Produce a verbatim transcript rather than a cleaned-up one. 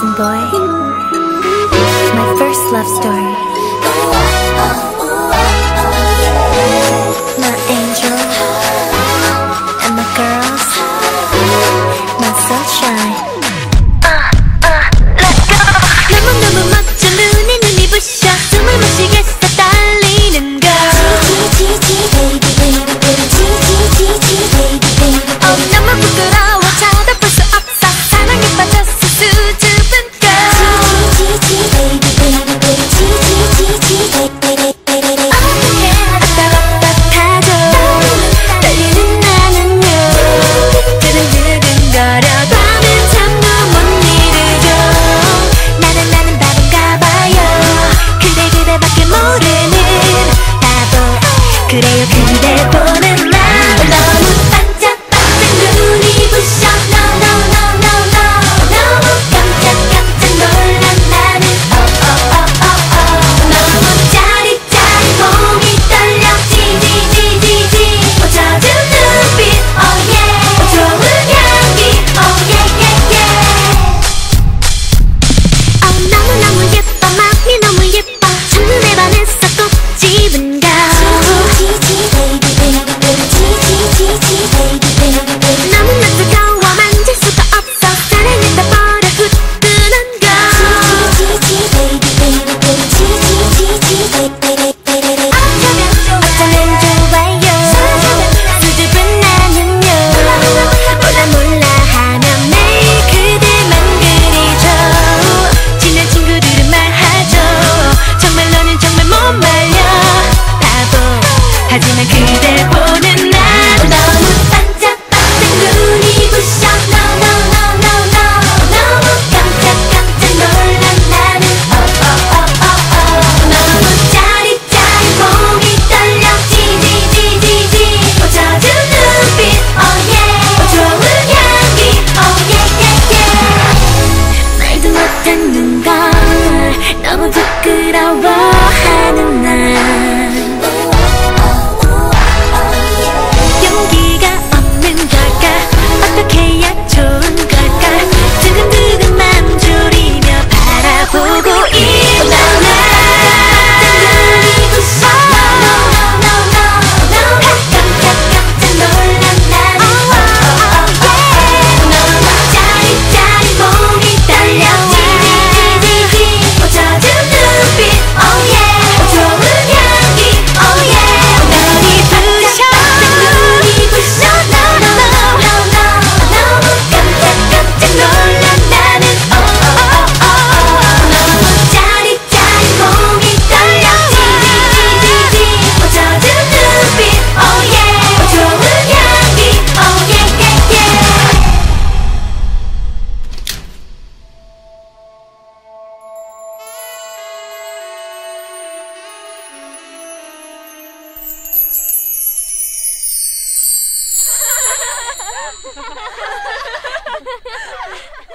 Listen boy, my first love story. My angel and my girls, my sunshine. 너무너무 멋져 눈에 눈이 부셔 숨을 못 쉬겠어 떨리는 걸. Oh, 너무 부끄러워 쳐다볼 수 없어 사랑에 빠졌어 수줍은 걸. 어떻게 하다 떳떳하죠 떨리는 나는요. 두근두근거려 밤은 잠도 못 이루죠. 나는 나는 바본가 봐요. 그대 그대밖에 모르는 바보. 그래요 그대 보는 나 너무 반짝반짝 눈이 부셔. No no no no no 너무 깜짝 깜짝 놀란 나는 oh oh oh oh oh. 너무 짜릿짜릿 몸이 떨려 지지지지지. 젖은 눈빛 oh yeah. 좋은 향기 oh yeah yeah yeah. Oh 너무너무 예뻐 마음이 너무 예뻐 첫눈에 반했어 꼭 집은 가. 너무나 뜨거워 만질 수가 없어 사랑했다 버려 후끈한 걸. 어쩌면 좋아요 수줍은 나는요. 몰라 몰라 하면 매일 그대만 그리죠. 친한 친구들은 말하죠 정말 너는 정말 못 말려 바보. 하지만 그대 보는 나 너무 반짝반짝 눈이 부셔. No no no no no 너무 깜짝 깜짝 놀란 나는 oh oh oh oh oh. 너무 짜릿짜릿 몸이 떨려 지지지지지. 젖은 눈빛 oh yeah. 좋은 향기 oh yeah yeah yeah. 말도 못하는 걸 너무 부끄러워하는 날. 용기가 없는 걸까 어떻게 해야 좋은 걸까 두근두근 맘 졸이며 바라보고 있는 날. 눈이 부셔. No no no no no 깜짝 깜짝 놀란 나는 oh oh oh yeah. 너무 짜릿짜릿 몸이 떨려 지지지지지. 젖은 눈빛 oh yeah. 좋은 향기 oh yeah. 눈이 부셔. 눈이 부셔. No no no no no 너무 깜짝 깜짝 놀란 나는 oh oh oh oh. 너무 짜릿짜릿 몸이 떨려 지지지지지. 젖은 눈빛 oh yeah. 좋은 향기 oh yeah yeah yeah.